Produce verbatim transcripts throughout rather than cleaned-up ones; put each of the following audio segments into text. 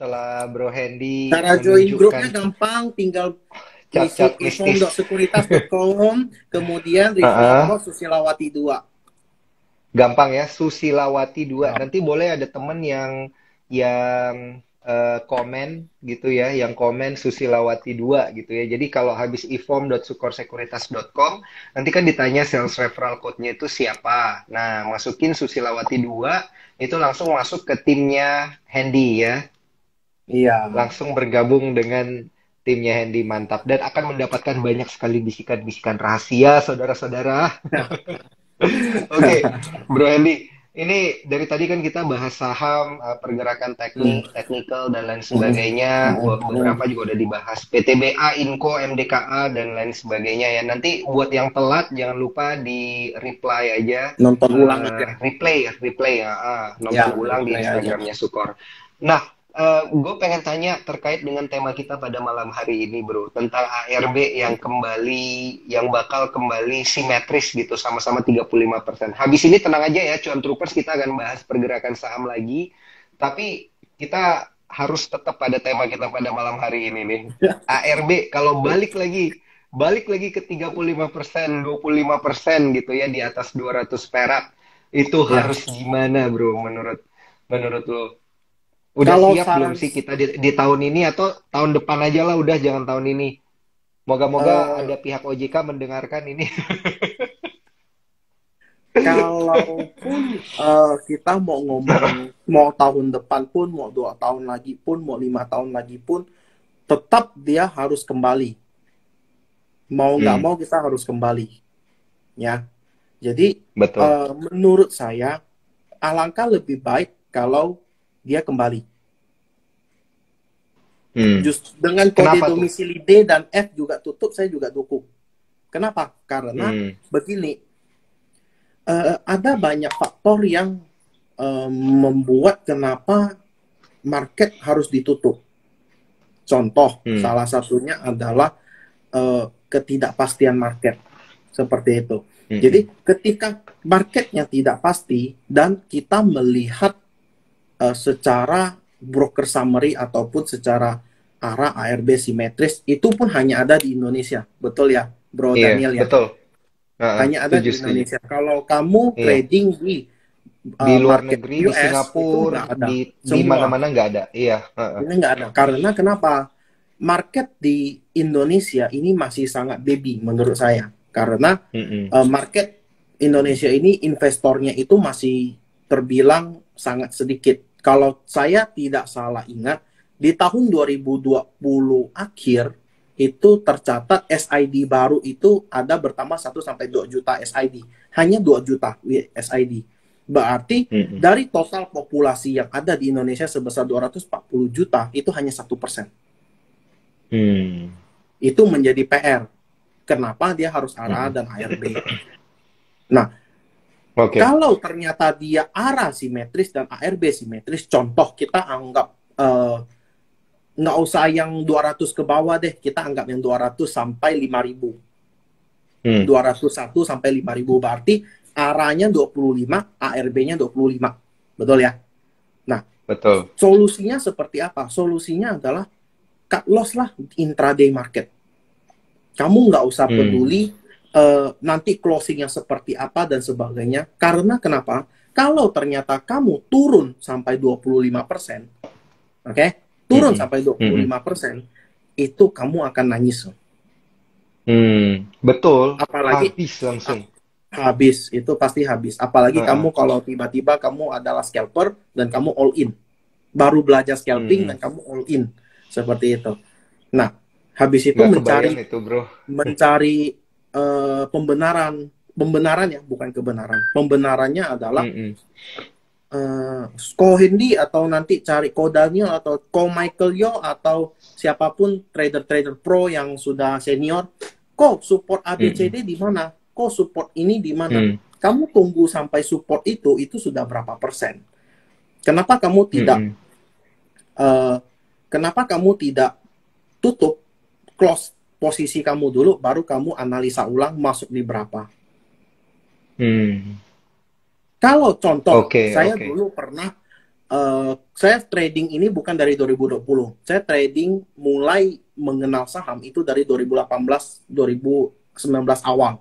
setelah Bro Hendy Cara join grupnya menunjukkan gampang, tinggal ngisi cat-cat ifom mistis. dot sekuritas dot com, kemudian referral Heeh. code Susilawati dua. Gampang ya, Susilawati dua. Ya. Nanti boleh ada temen yang yang eh, komen gitu ya, yang komen Susilawati dua gitu ya. Jadi kalau habis ifom dot sukorsekuritas dot com, nanti kan ditanya sales referral code-nya itu siapa. Nah, masukin Susilawati dua, itu langsung masuk ke timnya Handy ya. Iya. Langsung bergabung dengan timnya Handy, mantap. Dan akan mendapatkan banyak sekali bisikan-bisikan rahasia, saudara-saudara. Oke, Bro Hendy, ini dari tadi kan kita bahas saham, eh, pergerakan Hmm. teknik, technical dan lain Hmm. sebagainya. Hmm. Be- Hmm. Beberapa juga udah dibahas P T B A, Inco, M D K A dan lain sebagainya ya. Nanti buat yang telat jangan lupa di reply aja, Nonton ulang eh, aja. replay, replay ya, ah, Ya, nonton ulang di replay aja. Instagramnya Sukor. Nah, gue pengen tanya terkait dengan tema kita pada malam hari ini, Bro, tentang A R B yang kembali, yang bakal kembali simetris gitu, sama-sama tiga puluh lima persen. Habis ini tenang aja ya, Cuan Troopers, kita akan bahas pergerakan saham lagi, tapi kita harus tetap pada tema kita pada malam hari ini nih. A R B kalau balik lagi, balik lagi ke tiga puluh lima persen, dua puluh lima persen gitu ya, di atas dua ratus perak, itu Ya. harus gimana, Bro, menurut menurut lo? Udah Kalau siap belum saran sih kita di, di tahun ini, atau tahun depan aja lah, udah jangan tahun ini. Moga-moga eh, ada pihak O J K mendengarkan ini. kalaupun eh, kita mau ngomong mau tahun depan pun, mau dua tahun lagi pun, mau lima tahun lagi pun, tetap dia harus kembali. Mau nggak Hmm, mau kita harus kembali, ya. Jadi betul. eh, menurut saya alangkah lebih baik kalau dia kembali. Hmm. Just dengan kode Kenapa tuh? domisili D dan F juga tutup, saya juga dukung. Kenapa? Karena Hmm. begini, eh, ada banyak faktor yang eh, membuat kenapa market harus ditutup. Contoh, Hmm. salah satunya adalah eh, ketidakpastian market. Seperti itu. Jadi Hmm. ketika marketnya tidak pasti dan kita melihat eh, secara broker summary ataupun secara arah A R B simetris, itu pun hanya ada di Indonesia. Betul ya, Bro Iya, Daniel ya? betul. Ah, Hanya ada setuju, di setuju. Indonesia. Kalau kamu Iya. trading di Di uh, luar market negeri, di U S, itu Singapura, nggak ada. di di Semua. mana-mana nggak ada. Iya. Ah, ah. Ini nggak ada. Karena kenapa? Market di Indonesia ini masih sangat baby menurut saya. Karena Mm-mm. uh, market Indonesia ini investornya itu masih terbilang sangat sedikit. Kalau saya tidak salah ingat, di tahun dua ribu dua puluh akhir itu tercatat S I D baru itu ada bertambah satu sampai dua juta S I D. Hanya dua juta S I D. Berarti Mm-mm. dari total populasi yang ada di Indonesia sebesar dua ratus empat puluh juta, itu hanya satu persen. Hmm. Itu menjadi P R. Kenapa dia harus A R A Mm-mm. dan A R B? Nah, Oke. kalau ternyata dia A R A simetris dan A R B simetris, contoh kita anggap eh, nggak usah yang dua ratus ke bawah deh, kita anggap yang dua ratus sampai lima ribu. Hmm. dua ratus satu sampai lima ribu, berarti A R A-nya dua puluh lima, A R B-nya dua puluh lima. Betul ya? Nah, Betul. solusinya seperti apa? Solusinya adalah cut loss lah intraday market. Kamu nggak usah Hmm. peduli uh, nanti closingnya seperti apa dan sebagainya. Karena kenapa? Kalau ternyata kamu turun sampai dua puluh lima persen, oke? Okay? Turun Mm-mm. sampai dua puluh Mm-mm. lima persen, itu kamu akan nangis. Hmm. Betul. Apalagi Habis ah, langsung. habis, itu pasti habis. Apalagi Ah, kamu ah. kalau tiba-tiba kamu adalah scalper dan kamu all in. Baru belajar scalping dan Mm-mm. kamu all in. Seperti itu. Nah, habis itu Nggak kebayang mencari itu, bro. mencari uh, pembenaran, pembenaran ya, bukan kebenaran. Pembenarannya adalah Mm-mm. uh, Ko Hendy atau nanti cari Ko Daniel atau Ko Michael Yo atau siapapun trader-trader pro yang sudah senior. Ko support A B C D Mm-mm. di mana? Ko support ini di mana? Mm. Kamu tunggu sampai support itu, itu sudah berapa persen? Kenapa kamu tidak Mm-mm. uh, kenapa kamu tidak tutup close posisi kamu dulu, baru kamu analisa ulang masuk di berapa? Mm. Kalau contoh, Oke, saya oke. dulu pernah uh, saya trading ini bukan dari dua ribu dua puluh. Saya trading mulai mengenal saham itu dari dua ribu delapan belas, dua ribu sembilan belas awal.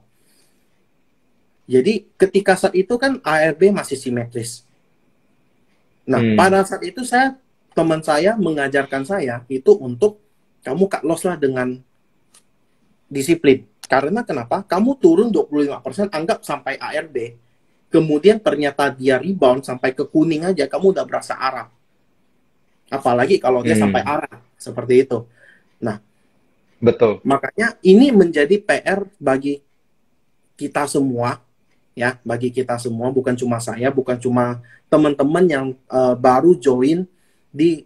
Jadi ketika saat itu kan A R B masih simetris. Nah, hmm. pada saat itu saya teman saya mengajarkan saya itu untuk kamu cut loss lah dengan disiplin. Karena kenapa? Kamu turun dua puluh lima persen, anggap sampai A R B. Kemudian ternyata dia rebound sampai ke kuning aja, kamu udah berasa arah. Apalagi kalau dia hmm. sampai arah, seperti itu. Nah, betul. Makanya ini menjadi P R bagi kita semua, ya, bagi kita semua, bukan cuma saya, bukan cuma teman-teman yang uh, baru join di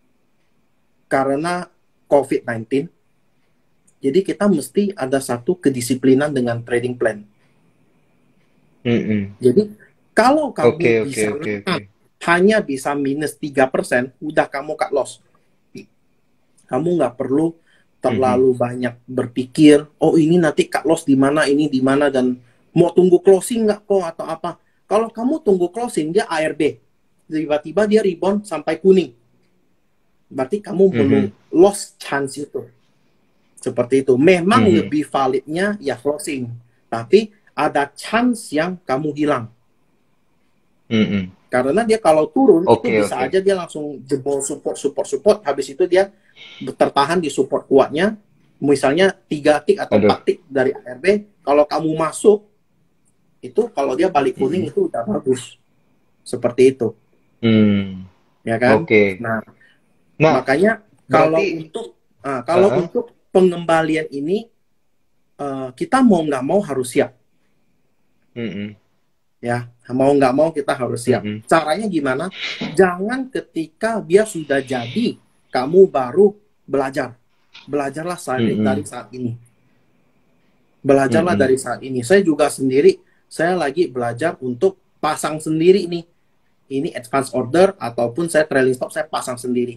karena covid sembilan belas. Jadi kita mesti ada satu kedisiplinan dengan trading plan. Mm-hmm. Jadi kalau kamu okay, bisa okay, okay, okay. hanya bisa minus tiga persen, udah kamu cut loss. Kamu nggak perlu terlalu mm-hmm. banyak berpikir, oh ini nanti cut loss di mana, ini di mana, dan mau tunggu closing nggak kok atau apa. Kalau kamu tunggu closing, dia A R B. Tiba-tiba dia rebound sampai kuning. Berarti kamu mm-hmm. belum lost chance itu. Seperti itu. Memang mm-hmm. lebih validnya ya closing. Tapi ada chance yang kamu hilang. Mm-hmm. Karena dia kalau turun, okay, itu bisa okay. aja dia langsung jebol support, support, support. Habis itu dia tertahan di support kuatnya. Misalnya tiga tick atau Aduh. empat tick dari A R B. Kalau kamu masuk, itu kalau dia balik kuning, mm-hmm. itu udah bagus. Seperti itu. Mm. Ya kan? Okay. Nah, nah, makanya berarti, kalau untuk uh, kalau uh-huh. untuk pengembalian ini, uh, kita mau nggak mau harus siap. Mm-hmm. Ya, mau nggak mau kita harus siap. Mm-hmm. Caranya gimana? Jangan ketika dia sudah jadi, kamu baru belajar. Belajarlah saat, mm-hmm. dari saat ini. Belajarlah mm-hmm. dari saat ini. Saya juga sendiri, saya lagi belajar untuk pasang sendiri nih. Ini advance order, ataupun saya trailing stop, saya pasang sendiri.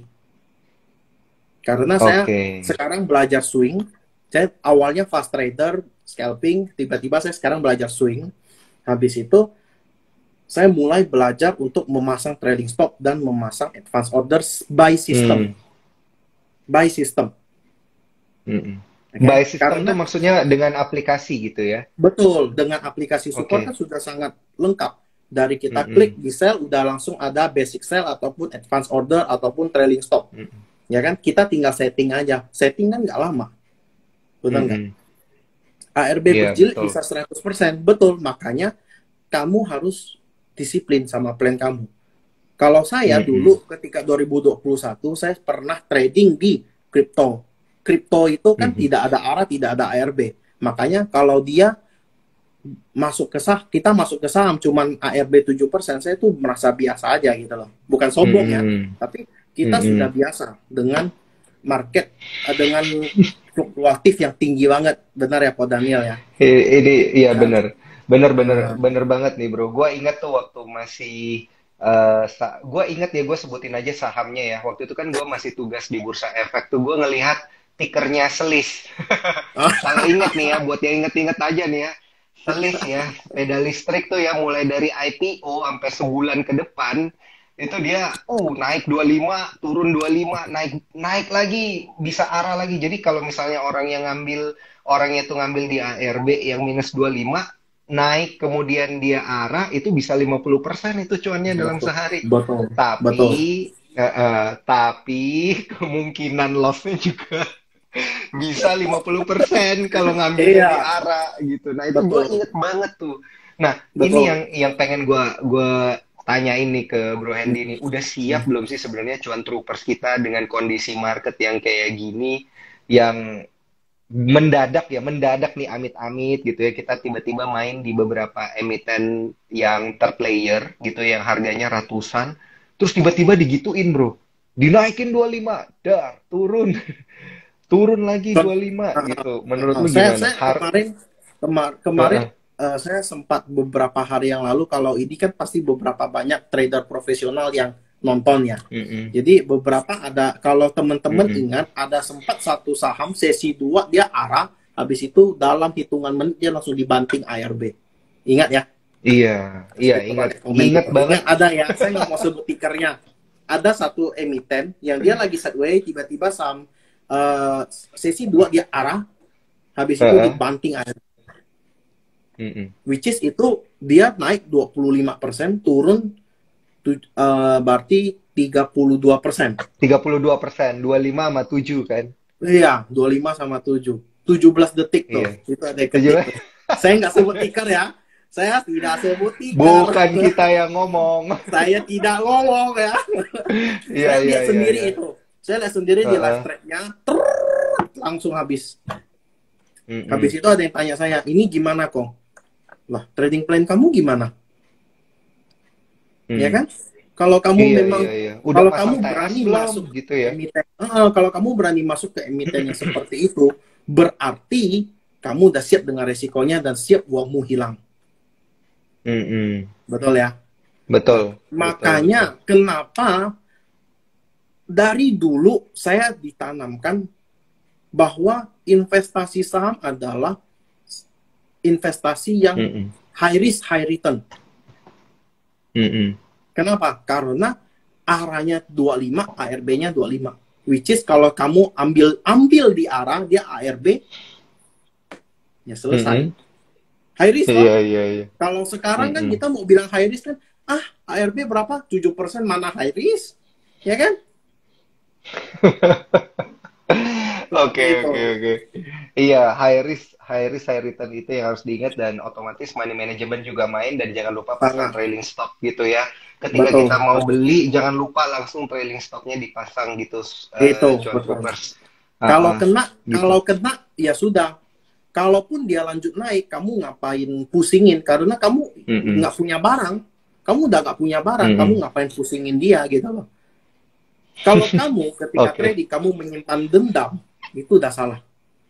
Karena saya okay. sekarang belajar swing. Saya awalnya fast trader, scalping, tiba-tiba saya sekarang belajar swing. Habis itu, saya mulai belajar untuk memasang trailing stop dan memasang advance orders by system. Hmm. By system. Hmm. Okay? By system itu maksudnya dengan aplikasi gitu ya? Betul, dengan aplikasi support okay. kan sudah sangat lengkap. Dari kita hmm. klik di sell, udah langsung ada basic sell, ataupun advance order, ataupun trailing stop. Hmm. Ya kan, kita tinggal setting aja. Setting kan nggak lama. Benar nggak? Hmm. A R B yeah, berjilid bisa seratus persen. Betul, makanya kamu harus disiplin sama plan kamu. Kalau saya mm-hmm. dulu ketika dua ribu dua puluh satu, saya pernah trading di kripto. Kripto itu kan mm-hmm. tidak ada arah, tidak ada A R B. Makanya kalau dia masuk ke saham, kita masuk ke saham cuman A R B tujuh persen, saya tuh merasa biasa aja gitu loh. Bukan sombong mm-hmm. ya, tapi kita mm-hmm. sudah biasa dengan market, dengan fluktuatif yang tinggi banget. Benar ya Pak Daniel ya? Ini iya benar. Bener-bener bener banget nih bro. Gue ingat tuh waktu masih uh, gue ingat ya, gue sebutin aja sahamnya ya. Waktu itu kan gue masih tugas di Bursa Efek tuh, gue ngelihat tikernya Selis. Kalau ingat nih ya, buat yang inget-inget aja nih ya, Selis ya, sepeda listrik tuh ya, mulai dari I P O sampai sebulan ke depan itu dia uh naik dua puluh lima, turun dua puluh lima, naik naik lagi, bisa arah lagi. Jadi kalau misalnya orang yang ngambil orangnya tuh ngambil di A R B yang minus dua puluh lima, naik kemudian dia arah, itu bisa lima puluh persen itu cuannya dalam sehari. Betul. Tapi Betul. Uh, uh, tapi kemungkinan loss-nya juga bisa lima puluh persen kalau ngambil iya. di arah gitu. Nah, itu gue inget banget tuh. Nah, Betul. ini yang yang pengen gue gue tanya ini ke Bro Hendy ini, udah siap hmm. belum sih sebenarnya cuan troopers kita dengan kondisi market yang kayak gini, yang mendadak ya, mendadak nih amit-amit gitu ya, kita tiba-tiba main di beberapa emiten yang third player gitu, yang harganya ratusan, terus tiba-tiba digituin bro, dinaikin dua puluh lima, dar, turun, turun lagi dua puluh lima gitu. Menurut lu saya, gimana? Saya kemarin, kemar kemarin uh -huh. Uh, saya sempat beberapa hari yang lalu, kalau ini kan pasti beberapa banyak trader profesional yang nonton ya. Mm-hmm. Jadi beberapa ada, kalau teman-teman mm-hmm. ingat, ada sempat satu saham sesi dua dia arah, habis itu dalam hitungan menit dia langsung dibanting A R B. Ingat ya? Iya, iya ingat. Ingat banget. Ada ya, saya nggak mau sebut tikernya. ada satu emiten yang dia lagi sideways, tiba-tiba saham uh, sesi dua dia arah, habis itu Uh-uh. dibanting aja. Mm-mm. Which is itu dia naik dua puluh lima persen, turun tu, uh, berarti tiga puluh dua persen. tiga puluh dua persen, dua puluh lima sama tujuh kan? Iya, dua puluh lima sama tujuh. tujuh belas detik tuh. Iya. Itu ada yang ketik tuh. Saya nggak sebut ticker ya. Saya tidak sebut ticker. Bukan kita yang ngomong. Saya tidak ngomong ya. Iya, Saya iya, lihat iya, sendiri iya. itu. Saya lihat sendiri di Uh-uh. live track-nya. Langsung habis. Mm-mm. Habis itu ada yang tanya saya, ini gimana kok? Lah, trading plan kamu gimana? Mm. Ya kan? Kalau kamu Iya, memang, iya, iya. Udah kalau pasang kamu T S berani belum masuk gitu ya? emiten, uh, kalau kamu berani masuk ke emiten yang seperti itu, berarti kamu udah siap dengan resikonya dan siap uangmu hilang. Mm-mm. Betul ya? Betul. Makanya betul, betul. kenapa dari dulu saya ditanamkan bahwa investasi saham adalah investasi yang Mm-mm. high risk, high return. Mm-mm. Kenapa? Karena arahnya dua puluh lima, A R B-nya dua puluh lima. Which is kalau kamu ambil ambil di arah, dia A R B, ya selesai. Mm-mm. High risk Iya, lah. iya, iya. Kalau sekarang kan Mm-mm. kita mau bilang high risk kan, ah A R B berapa? tujuh persen mana high risk? Ya kan? Oke, Gitu. oke, oke. Iya, high risk, high risk, high return itu yang harus diingat dan otomatis money management juga main dan jangan lupa pasang Sangat. trailing stock gitu ya. Ketika Betul. kita mau beli, jangan lupa langsung trailing stocknya dipasang gitu, Itu, uh, John betul. Troopers. Kalau Uh-uh, kena, gitu. kalau kena ya sudah. Kalaupun dia lanjut naik, kamu ngapain pusingin? Karena kamu Mm-mm. nggak punya barang. Kamu udah nggak punya barang, Mm-mm. kamu ngapain pusingin dia gitu loh. Kalau kamu ketika Oke. trading, kamu menyimpan dendam, itu udah salah.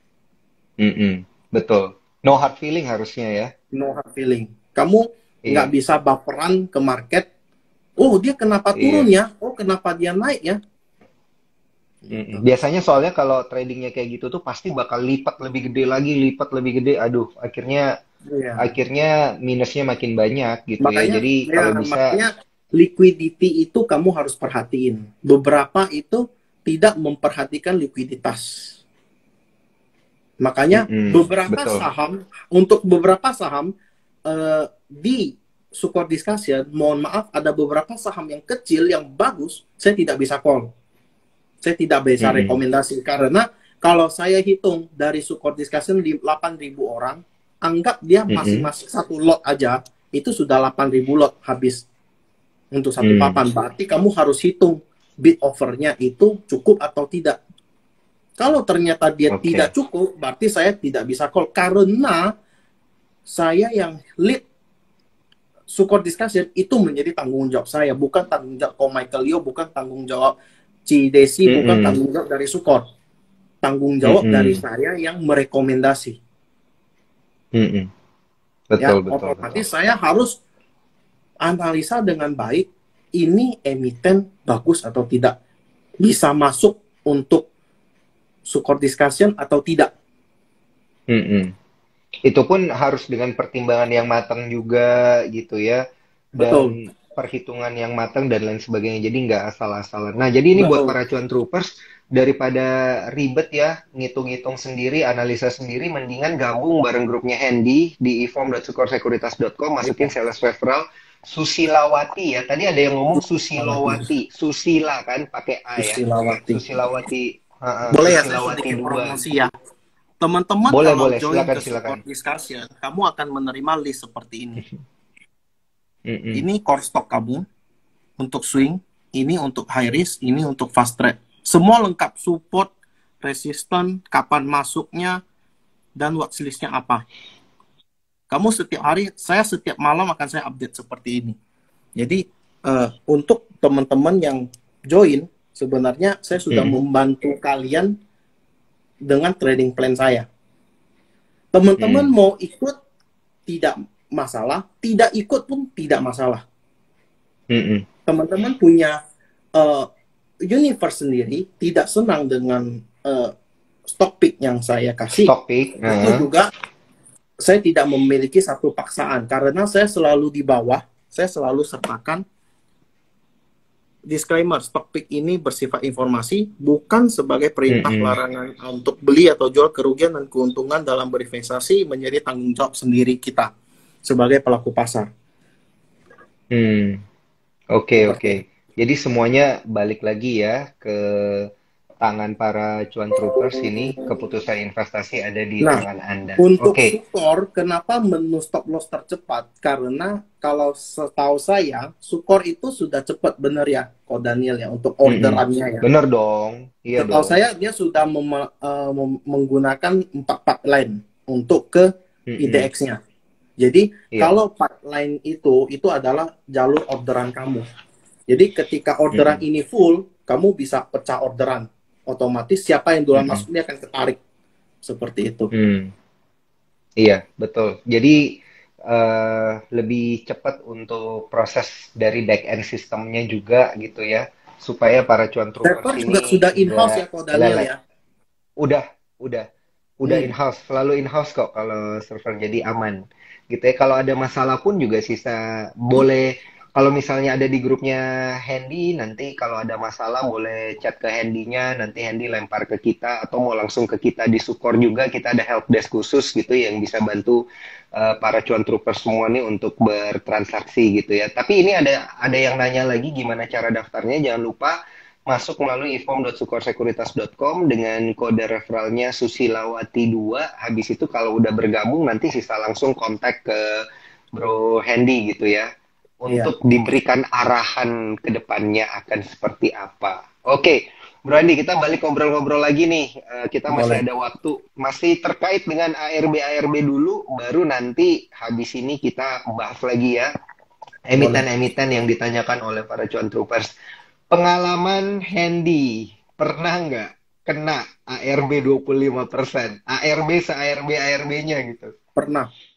Mm-mm. Betul. No hard feeling harusnya ya. No hard feeling. Kamu nggak Iya, bisa baperan ke market. Oh, dia kenapa turun iya. ya? Oh, kenapa dia naik ya? Mm-mm. Biasanya soalnya kalau tradingnya kayak gitu tuh pasti bakal lipat lebih gede lagi, lipat lebih gede. Aduh, akhirnya Iya. akhirnya minusnya makin banyak gitu ya. Makanya, Jadi ya, kalau bisa, makanya liquidity itu kamu harus perhatiin. Beberapa itu tidak memperhatikan likuiditas. Makanya mm-mm, beberapa betul. saham, untuk beberapa saham eh, di Sukor Discussion, mohon maaf, ada beberapa saham yang kecil yang bagus, saya tidak bisa call. Saya tidak bisa Mm-mm, rekomendasi karena kalau saya hitung dari Sukor Discussion di delapan ribu orang, anggap dia mm-mm, masing-masing satu lot aja, itu sudah delapan ribu lot habis untuk satu mm. papan. Berarti kamu harus hitung bid offernya itu cukup atau tidak. Kalau ternyata dia Oke. tidak cukup, berarti saya tidak bisa call karena saya yang lead Sukor Discussion itu menjadi tanggung jawab saya, bukan tanggung jawab Ko Michael Yo, bukan tanggung jawab Ci Desi, bukan Mm-mm, tanggung jawab dari Sukor. Tanggung jawab mm-mm, dari saya yang merekomendasi. mm-mm. Ya, Betul, betul, otomatis betul. saya harus analisa dengan baik, ini emiten bagus atau tidak, bisa masuk untuk Sukor Discussion atau tidak. Mm-mm. Itu pun harus dengan pertimbangan yang matang juga gitu ya. Betul, Dan perhitungan yang matang dan lain sebagainya. Jadi nggak asal-asalan. Nah, jadi ini buat betul. para cuan troopers, daripada ribet ya, ngitung-ngitung sendiri, analisa sendiri, mendingan gabung bareng grupnya Handy di e form dot sukor sekuritas dot com, masukin sales referral Susilawati ya. Tadi ada yang ngomong Susilawati, Susila kan pakai A ya. Susilawati. Susilawati, uh, Boleh ya saya Susilawati sedikit dua. promosi ya. Teman-teman Boleh, kalau boleh. join Silakan, ke silakan. Support Discussion, kamu akan menerima list seperti ini. Mm-mm. Ini core stock kamu untuk swing, ini untuk high risk, ini untuk fast trade. Semua lengkap, support, resistance, kapan masuknya, dan watchlist-nya apa. Kamu setiap hari, saya setiap malam akan saya update seperti ini. Jadi, uh, untuk teman-teman yang join, sebenarnya saya sudah Mm. membantu kalian dengan trading plan saya. Teman-teman Mm. mau ikut, tidak masalah. Tidak ikut pun tidak masalah. Mm-mm. Teman-teman punya uh, universe sendiri, tidak senang dengan uh, stock pick yang saya kasih. Stock pick. Itu Uh-huh. juga saya tidak memiliki satu paksaan. Karena saya selalu di bawah, saya selalu sertakan disclaimer, stock pick ini bersifat informasi, bukan sebagai perintah Mm-mm. larangan untuk beli atau jual. Kerugian dan keuntungan dalam berinvestasi menjadi tanggung jawab sendiri kita sebagai pelaku pasar. Hmm. Oke, Seperti oke. itu. Jadi semuanya balik lagi ya ke tangan para cuan troopers ini, keputusan investasi ada di Nah, tangan Anda. untuk Oke. Sukor, kenapa menu stop loss tercepat? Karena kalau setahu saya, Sukor itu sudah cepat, benar ya, Ko Daniel ya, untuk Mm-mm. orderannya ya. Bener dong. Iya Setahu dong. saya dia sudah mem- eh, mem- menggunakan empat pipeline untuk ke Mm-mm. I D X-nya. Jadi Iya. kalau pipeline itu itu adalah jalur orderan kamu. Jadi ketika orderan Mm-mm. ini full, kamu bisa pecah orderan. Otomatis siapa yang duluan Mm-mm. masuk dia akan ketarik. Seperti itu. Hmm. Iya, betul. Jadi eh, lebih cepat untuk proses dari back end sistemnya juga gitu ya, supaya para cuan troopers Server juga ini sudah in-house nggak ya, Ko Daniel kelelep. ya. Udah, udah, udah Hmm. in-house, selalu in-house kok kalau server jadi aman. Gitu ya. Kalau ada masalah pun juga sisa boleh kalau misalnya ada di grupnya Handy, nanti kalau ada masalah boleh chat ke Handy-nya, nanti Handy lempar ke kita atau mau langsung ke kita di support juga, kita ada help desk khusus gitu yang bisa bantu eh, para cuan trooper semua nih untuk bertransaksi gitu ya. Tapi ini ada ada yang nanya lagi gimana cara daftarnya, jangan lupa masuk melalui ifom dot sukorsekuritas dot com dengan kode referralnya Susilawati dua. Habis itu kalau udah bergabung nanti sisa langsung kontak ke Bro Handy gitu ya. Iya, Untuk diberikan arahan ke depannya akan seperti apa. Oke, Bro Handy kita balik ngobrol-ngobrol lagi nih. Eh, kita masih boleh. ada waktu. Masih terkait dengan A R B-A R B dulu, baru nanti habis ini kita bahas lagi ya Boleh. emiten-emiten yang ditanyakan oleh para cuan troopers. Pengalaman Handy, pernah nggak kena A R B dua puluh lima persen? A R B se-A R B A R B-nya gitu. Pernah.